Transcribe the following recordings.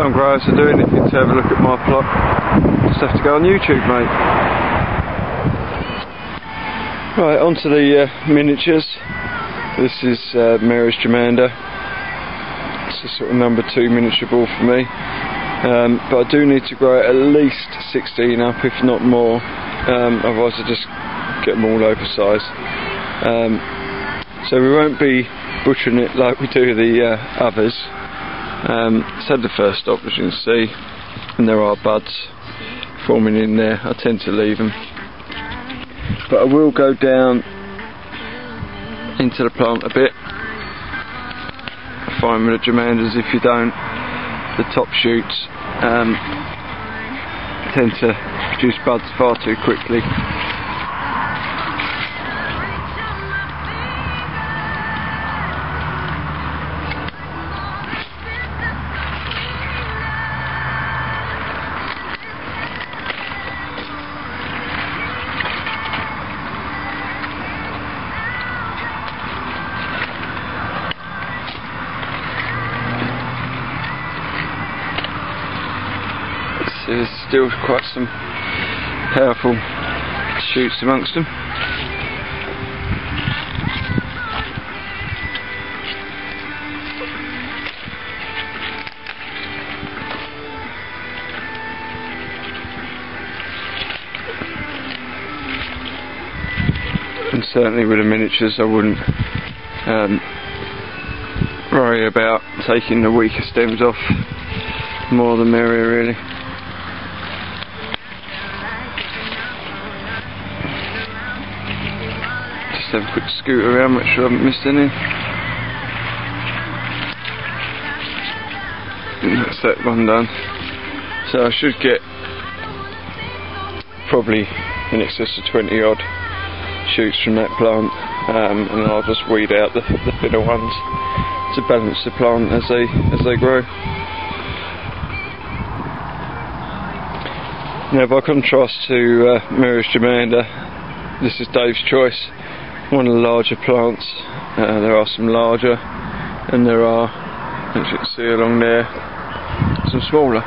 some growers are doing. If you want to have a look at my plot, just have to go on YouTube, mate. Right, on to the miniatures. This is Mary's Germander. It's a sort of number 2 miniature ball for me. But I do need to grow it at least 16 up, if not more. Otherwise I just get them all oversized. So we won't be butchering it like we do the others. It's had the first stop, as you can see, and there are buds forming in there. I tend to leave them, but I will go down into the plant a bit. I find with the Germanders, if you don't, the top shoots tend to produce buds far too quickly. There's still quite some powerful shoots amongst them. And certainly with the miniatures I wouldn't worry about taking the weaker stems off. More the merrier, really. Have a quick scoot around, make sure I haven't missed any. And that's that one done. So I should get probably in excess of 20 odd shoots from that plant, and I'll just weed out the thinner ones to balance the plant as they grow. Now, by contrast to Mary's Germander, this is Dave's choice. One of the larger plants. There are some larger, and there are, as you can see along there, some smaller.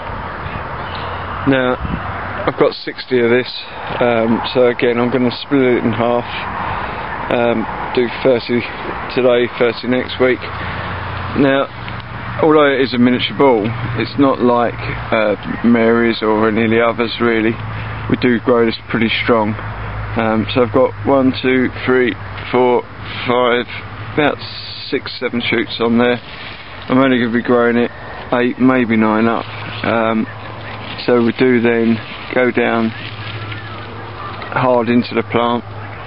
Now, I've got 60 of this, so again I'm going to split it in half, do 30 today, 30 next week. Now, although it is a miniature ball, it's not like Mary's or any of the others really. We do grow this pretty strong. So I've got 1, 2, 3, 4, 5, about 6, 7 shoots on there. I'm only going to be growing it 8, maybe 9 up. So we do then go down hard into the plant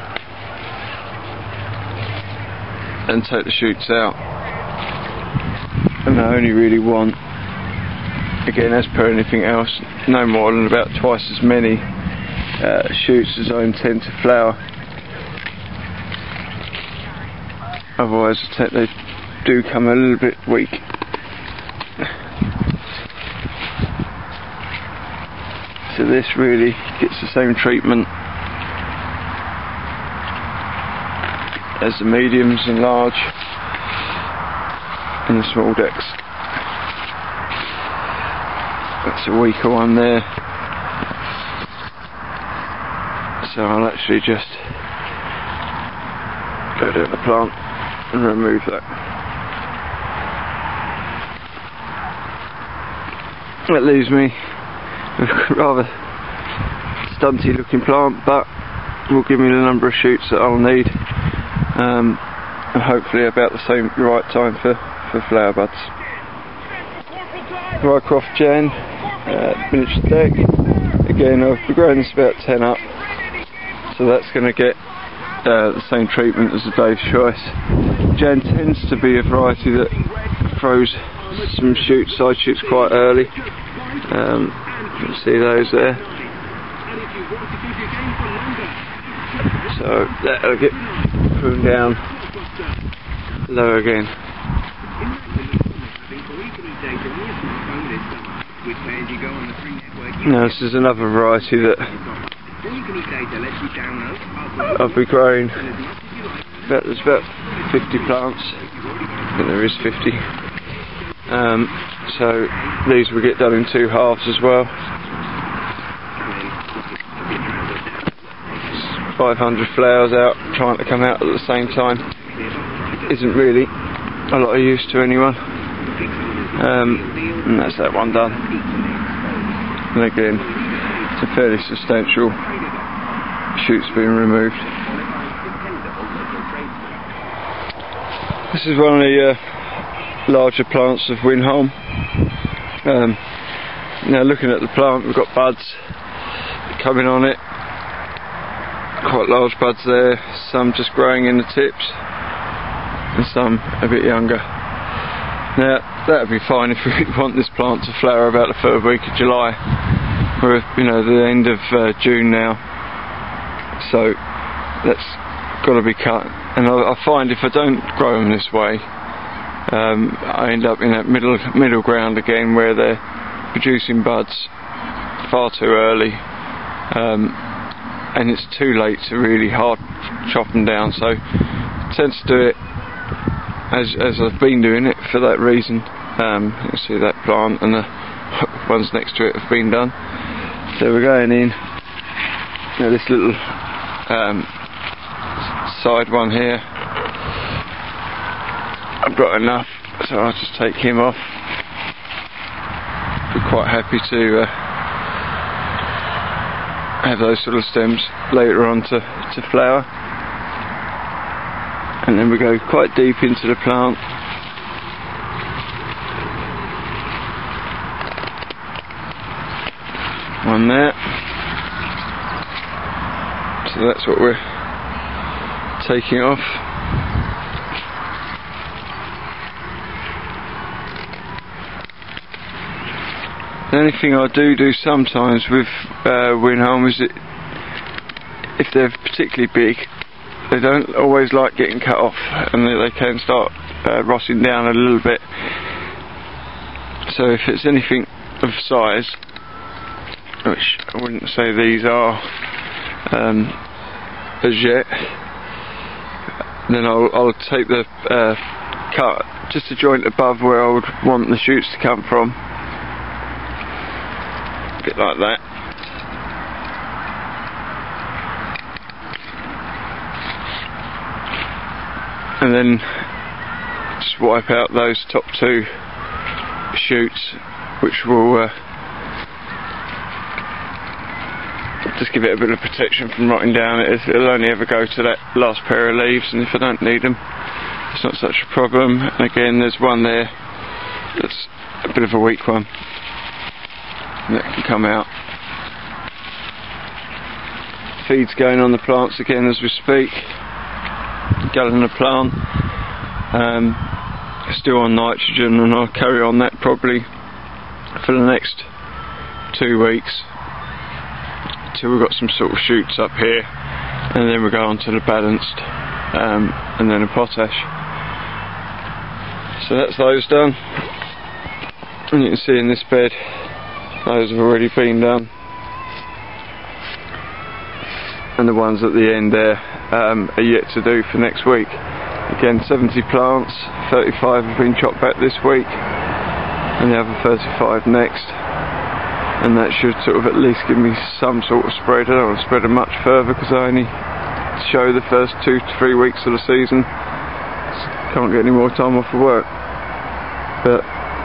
and take the shoots out. And I only really want, again as per anything else, no more than about twice as many shoots as I intend to flower. Otherwise they do come a little bit weak. So this really gets the same treatment as the mediums and large and the small decks. That's a weaker one there. So I'll actually just go down the plant and remove that. That leaves me with a rather stunty looking plant, but will give me the number of shoots that I'll need, and hopefully about the right time for flower buds. Rycroft Jan, miniature deck. Again, I've been growing this about 10 up. So that's going to get the same treatment as the Dave's Choice. Jan tends to be a variety that throws some side shoots quite early. You can see those there. So that'll get pruned down low again. Now this is another variety that I'll be growing. There's about 50 plants. I think there is 50. So these will get done in 2 halves as well. 500 flowers out, trying to come out at the same time isn't really a lot of use to anyone. And that's that one done. And again, it's a fairly substantial shoots being removed. This is one of the larger plants of Windholm. Now looking at the plant, we've got buds coming on it, quite large buds there, some just growing in the tips and some a bit younger. Now that would be fine if we want this plant to flower about the 3rd week of July. We're the end of June now, so that's got to be cut. And I find if I don't grow them this way, I end up in that middle ground again, where they're producing buds far too early, and it's too late to really hard chop them down. So I tend to do it as I've been doing it for that reason. You can see that plant and the ones next to it have been done. So we're going in. Now this little side one here, I've got enough, so I'll just take him off. Be quite happy to have those sort of stems later on to flower. And then we go quite deep into the plant. One there. So that's what we're taking off. The only thing I do sometimes with Windholm is that if they're particularly big, they don't always like getting cut off, and they can start rotting down a little bit. So if it's anything of size, which I wouldn't say these are as yet, then I'll take the cut just a joint above where I would want the shoots to come from, a bit like that. And then just wipe out those top 2 shoots, which will just give it a bit of protection from rotting down. It'll only ever go to that last pair of leaves, and if I don't need them, it's not such a problem. And again, there's one there that's a bit of a weak one that can come out. Feed's going on the plants again as we speak. Gallon a plant, still on nitrogen, and I'll carry on that probably for the next 2 weeks till we've got some sort of shoots up here, and then we go on to the balanced and then a potash. So that's those done, and you can see in this bed those have already been done, and the ones at the end there are yet to do for next week. Again, 70 plants, 35 have been chopped back this week, and the other 35 next, and that should sort of at least give me some sort of spread. I don't want to spread them much further because I only show the first 2 to 3 weeks of the season. Can't get any more time off of work, but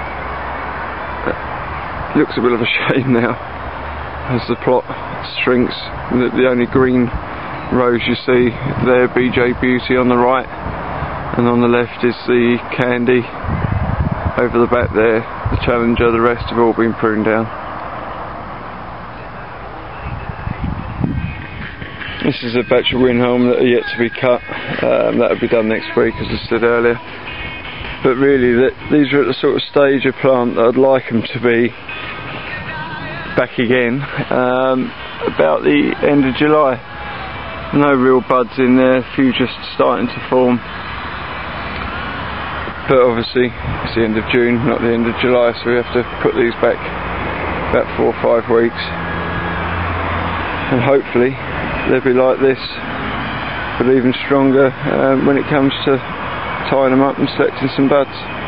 it looks a bit of a shame now as the plot shrinks. The only green rows you see there, BJ Beauty on the right, and on the left is the Candy. Over the back there, the Challenger. The rest have all been pruned down. This is a batch of Windholm that are yet to be cut. That will be done next week, as I said earlier. But really, these are at the sort of stage of plant that I'd like them to be back again about the end of July. No real buds in there, a few just starting to form. But obviously it's the end of June, not the end of July, so we have to put these back about 4 or 5 weeks. And hopefully they'll be like this, but even stronger when it comes to tying them up and selecting some buds.